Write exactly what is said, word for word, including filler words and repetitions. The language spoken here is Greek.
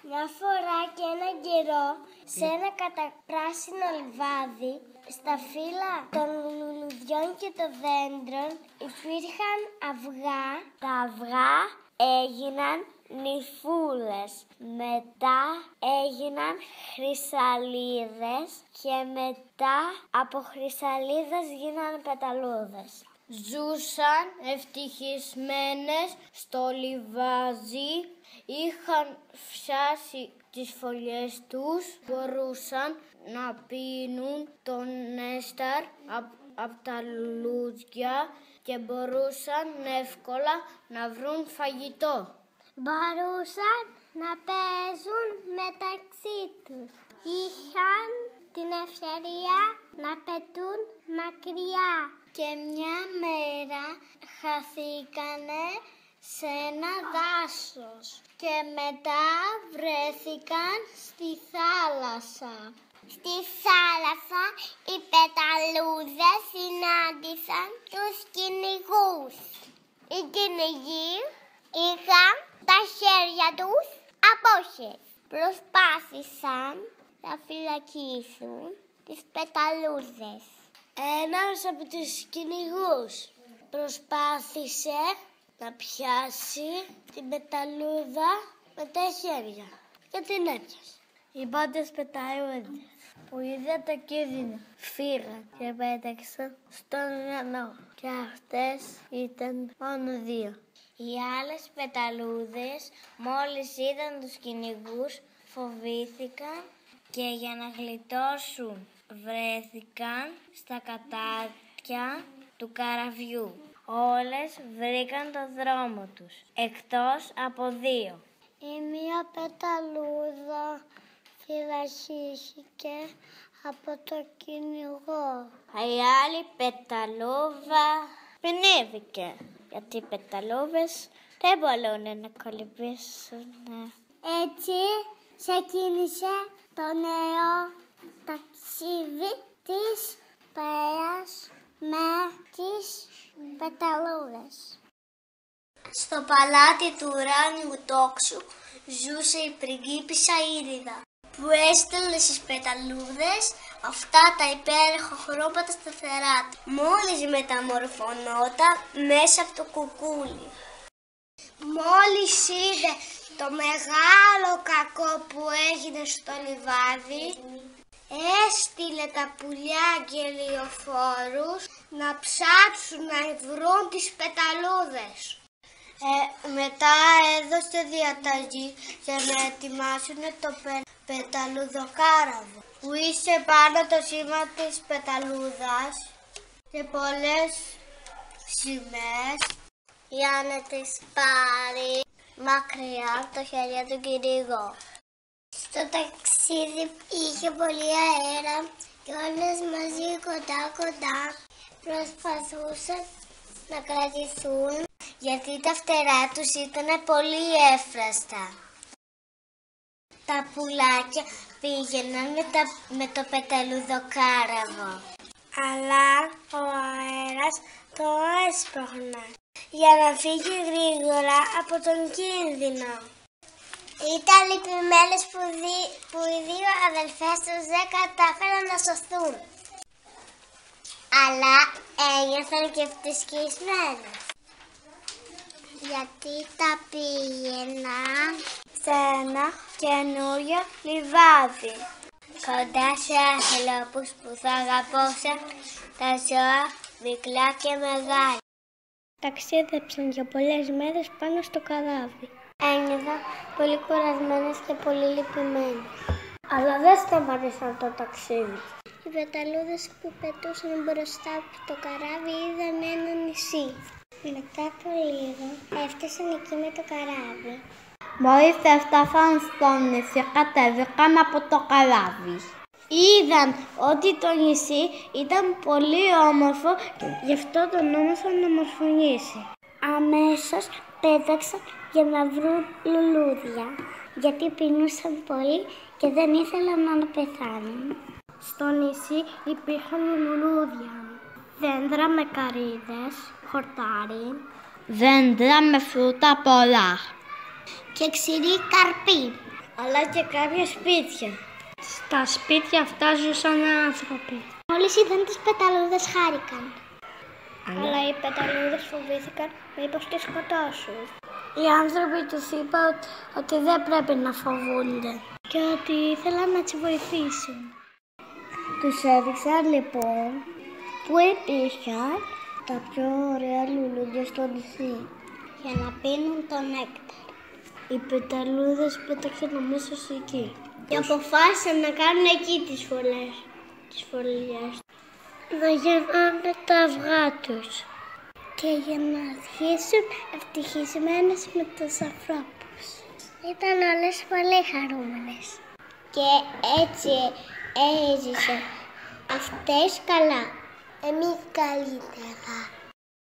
Μια φορά και έναν καιρό, σε ένα καταπράσινο λιβάδι, στα φύλλα των λουλουδιών και των δέντρων υπήρχαν αυγά. Τα αυγά έγιναν νυφούλες, μετά έγιναν χρυσαλίδες και μετά από χρυσαλίδες γίνανε πεταλούδες. Ζούσαν ευτυχισμένες στο λιβάζι, είχαν φτιάσει τις φωλιές τους, μπορούσαν να πίνουν το νέσταρ από απ τα λουλούδια και μπορούσαν εύκολα να βρουν φαγητό. Μπορούσαν να παίζουν μεταξύ τους. Είχαν την ευκαιρία να πετούν μακριά. Και μια μέρα χαθήκανε σε ένα δάσος και μετά βρέθηκαν στη θάλασσα. Στη θάλασσα οι πεταλούδες συνάντησαν τους κυνηγούς. Οι κυνηγοί είχαν τα χέρια τους απόχες. Προσπάθησαν να φυλακίσουν τις πεταλούδες. Ένας από τους κυνηγούς προσπάθησε να πιάσει την πεταλούδα με τα χέρια και την έπιασε. Οι πάντες πεταλούδες που είδαν το κίνδυνο φύγαν και πέταξαν στον ουρανό και αυτές ήταν μόνο δύο. Οι άλλες πεταλούδες μόλις είδαν τους κυνηγούς φοβήθηκαν και για να γλιτώσουν βρέθηκαν στα κατάρτια του καραβιού. Όλες βρήκαν το δρόμο τους, εκτός από δύο. Η μία πεταλούδα φυλαχίστηκε από το κυνηγό. Η άλλη πεταλούδα πνεύηκε, γιατί οι πεταλούδες δεν μπορούν να κολυμπήσουν. Έτσι ξεκίνησε το νέο ταξίδι της πέας με τις πεταλούδες. Στο παλάτι του ουράνιου τόξου ζούσε η πριγκίπισσα Ήριδα, που έστελνε στις πεταλούδες αυτά τα υπέροχα χρώματα σταθερά. Μόλις μεταμορφωνόταν μέσα από το κουκούλι. Μόλις είδε το μεγάλο κακό που έγινε στο λιβάδι, έστειλε τα πουλιά και λιοφόρους να ψάξουν να βρουν τις πεταλούδες. Ε, μετά έδωσε διαταγή για να ετοιμάσουν το πε, πεταλουδοκάραβο, που είχε πάνω το σήμα της πεταλούδας και πολλές σημαίες για να τις πάρει μακριά από το χέρια του κυνηγό. Στο ταξίδι είχε πολύ αέρα και όλες μαζί κοντά κοντά προσπαθούσαν να κρατηθούν, γιατί τα φτερά τους ήταν πολύ εύφραστα. Τα πουλάκια πήγαιναν με, τα, με το πεταλουδοκάραβο, αλλά ο αέρας το έσπρωχνε για να φύγει γρήγορα από τον κίνδυνο. Ήταν λυπημένες που, που οι δύο αδελφές τους δεν κατάφεραν να σωθούν, αλλά ένιωθαν και ευτυχισμένες, γιατί τα πήγαιναν σε ένα καινούριο λιβάδι, κοντά σε ανθρώπους που θα αγαπούσαν τα ζώα μικρά και μεγάλα. Ταξίδεψαν για πολλές μέρες πάνω στο καράβι. Ένιωθαν πολύ κουρασμένες και πολύ λυπημένες. Αλλά δεν σταμάτησαν το ταξίδι. Οι πεταλούδες που πετούσαν μπροστά από το καράβι είδαν ένα νησί. Μετά από λίγο έφτασαν εκεί με το καράβι. Μόλις έφτασαν στο νησί, κατέβηκαν από το καράβι. Είδαν ότι το νησί ήταν πολύ όμορφο και γι' αυτό τον όνομασαν να μορφωνήσει. Αμέσως πέταξαν για να βρουν λουλούδια, γιατί πεινούσαν πολύ και δεν ήθελαν να πεθάνουν. Στο νησί υπήρχαν λουλούδια, δέντρα με καρύδες, χορτάρι, δέντρα με φρούτα πολλά και ξηρή καρπή. αλλά και κάποια σπίτια. Στα σπίτια αυτά ζούσαν άνθρωποι. Μόλις είδαν τις πεταλούδες χάρηκαν. Αλλά, αλλά οι πεταλούδες φοβήθηκαν μήπως τις σκοτώσουν. Οι άνθρωποι τους είπαν ότι, ότι δεν πρέπει να φοβούνται και ότι ήθελαν να τις βοηθήσουν. Τους έδειξαν λοιπόν που υπήρχαν τα πιο ωραία λουλούδια στο νησί για να πίνουν το νέκταρ. Οι πεταλούδες πέταξαν αμέσως εκεί και αποφάσισαν να κάνουν εκεί τις φωλές, τις φωλιές. Να γεννάνε τα αυγά τους και για να αρχίσουν ευτυχισμένες με τους ανθρώπους. Ήταν όλες πολύ χαρούμενες και έτσι έζησαν αυτές καλά, εμείς καλύτερα.